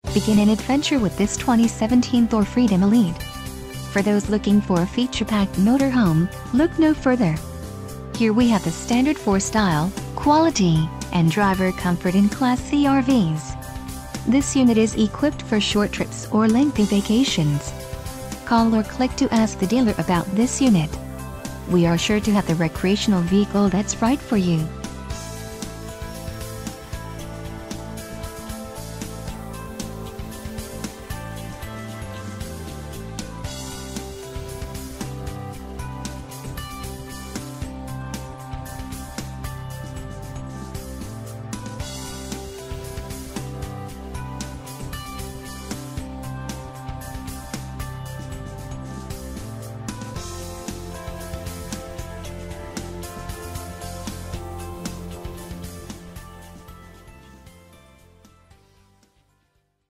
Begin an adventure with this 2017 THOR Freedom Elite. For those looking for a feature-packed motorhome, look no further. Here we have the standard 4 style, quality, and driver comfort in Class C RVs. This unit is equipped for short trips or lengthy vacations. Call or click to ask the dealer about this unit. We are sure to have the recreational vehicle that's right for you.